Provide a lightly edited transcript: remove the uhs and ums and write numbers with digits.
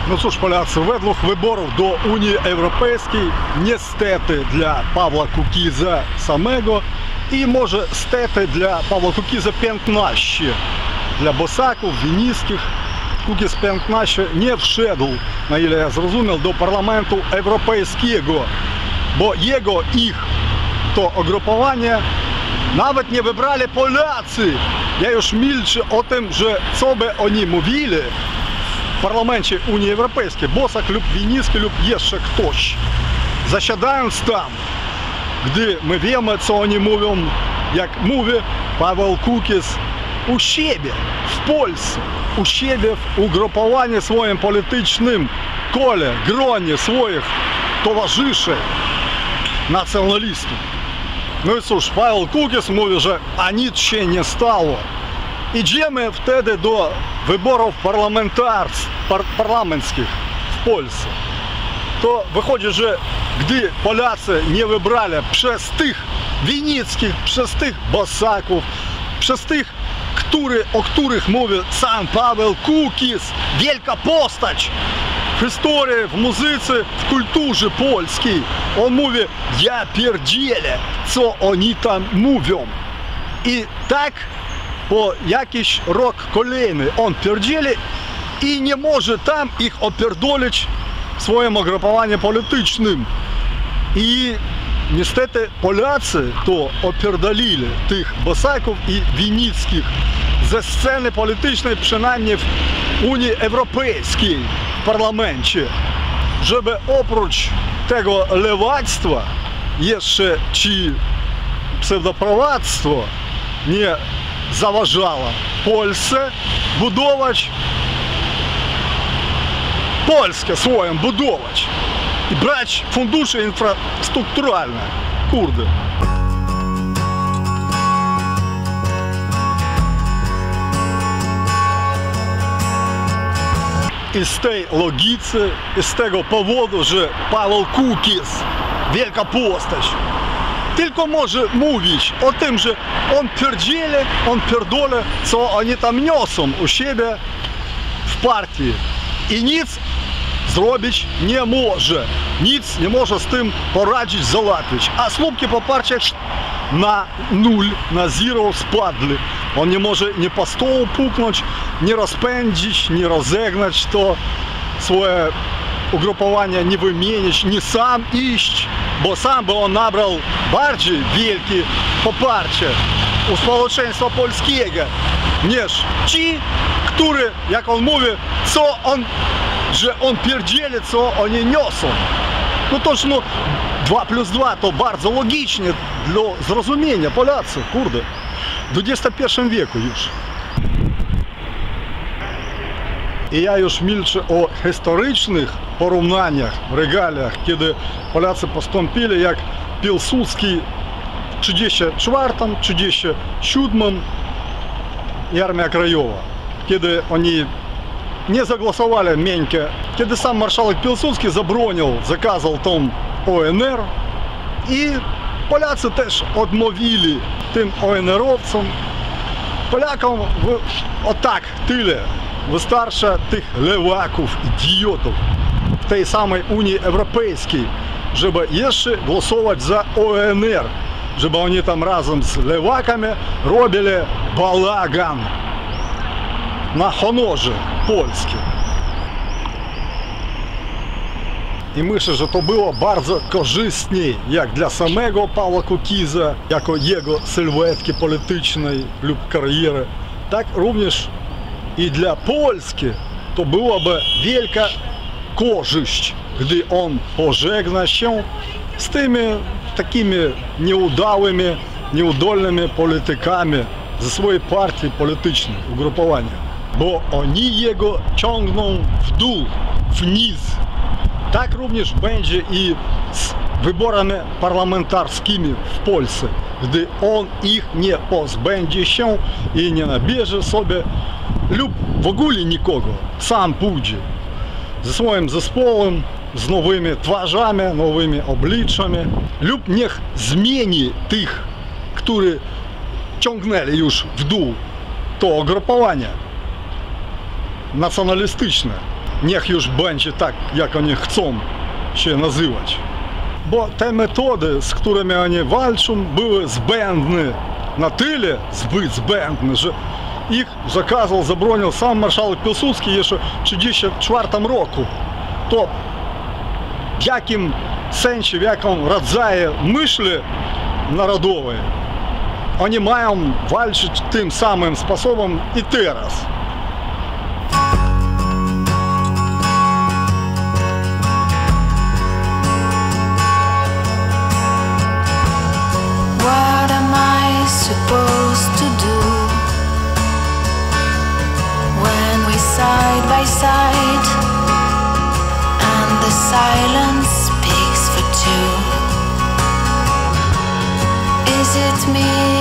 No cóż, Polacy, według wyborów do Unii Europejskiej niestety dla Pawła Kukiza samego i może stety dla Pawła Kukiza 15. Dla bosaków, winickich Kukiz 15 nie wszedł, na ile ja zrozumiał, do Parlamentu Europejskiego, bo ich to ugrupowanie nawet nie wybrali Polacy. Ja już milczę o tym, że co by oni mówili w Parlamencie Unii Europejskiej, bosak lub winicki lub jeszcze ktoś. Zasiadając tam, gdy my wiemy, co oni mówią, jak mówi Paweł Kukiz u siebie w Polsce, u siebie w ugrupowaniu swoim politycznym kole, gronie swoich towarzyszy nacjonalistów. No i cóż, Paweł Kukiz mówi, że a nic się nie stało. Idziemy wtedy do wyborów parlamentarnych w Polsce. To wychodzi, że gdy Polacy nie wybrali przez tych winickich, przez tych bosaków, przez tych, o których mówi sam Paweł Kukiz, wielka postać w historii, w muzyce, w kulturze polskiej. On mówi, ja pierdzielę, co oni tam mówią. I tak po jakiś rok kolejny on pierdzieli i nie może tam ich opierdolić w swoim ugrupowaniu politycznym. I niestety Polacy to opierdolili tych bosaków i winickich ze sceny politycznej, przynajmniej w Unii Europejskiej, w parlamencie, żeby oprócz tego lewactwa jeszcze czy pseudoprowadztwo nie zaważało Polsce budować Polskę swoją budować i brać fundusze infrastrukturalne. Kurde. I z tej logicy, i z tego powodu, że Paweł Kukiz, wielka postać, tylko może mówić o tym, że on pierdzieli, on pierdolę, co oni tam niosą u siebie w partii. I nic zrobić nie może. Nic nie może z tym poradzić, załatwić. A słupki poparcia na nul, na zero spadli. On nie może nie po stołu puknąć, nie rozpędzić, nie rozegnać to swoje ugrupowanie, nie wymienić, nie sam iść, bo sam by on nabrał bardziej wielkie poparcie u społeczeństwa polskiego niż ci, którzy, jak on mówi, że on pierdzieli, co oni niosą. No toż no 2+2 to bardzo logicznie dla zrozumienia Polacy, kurde, w XXI wieku już. I ja już milczę o historycznych porównaniach, regaliach, kiedy Polacy postąpili jak Piłsudski w 1934, 1937 i Armia Krajowa, kiedy oni nie zagłosowali miękkie, kiedy sam marszałek Piłsudski zabronił, zakazał tą ONR i Polacy też odmówili tym ONR-owcom. Polakom o tak tyle wystarczy tych lewaków, idiotów w tej samej Unii Europejskiej, żeby jeszcze głosować za ONR, żeby oni tam razem z lewakami robili bałagan na honorze polskim. I myślę, że to było bardzo korzystniej, jak dla samego Pawła Kukiza, jako jego sylwetki politycznej lub kariery, tak również i dla Polski to byłaby wielka korzyść, gdy on pożegna się z tymi takimi nieudolnymi politykami ze swojej partii politycznej, ugrupowania. Bo oni jego ciągną w dół, wniz. Tak również będzie i z wyborami parlamentarnymi w Polsce, gdy on ich nie pozbędzie się i nie nabierze sobie lub w ogóle nikogo, sam pójdzie ze swoim zespołem, z nowymi twarzami, nowymi obliczami, lub niech zmieni tych, którzy ciągnęli już w dół to ugrupowanie nacjonalistyczne. niech już będzie tak, jak oni chcą się nazywać. Bo te metody, z którymi oni walczą, były zbędne, na tyle zbędne, że ich zakazał, zabronił sam marszałek Piłsudski jeszcze w 1934 roku. To w jakim sensie, w jakim rodzaju myśli narodowej oni mają walczyć tym samym sposobem i teraz. What am I supposed to do when we side by side and the silence speaks for two? Is it me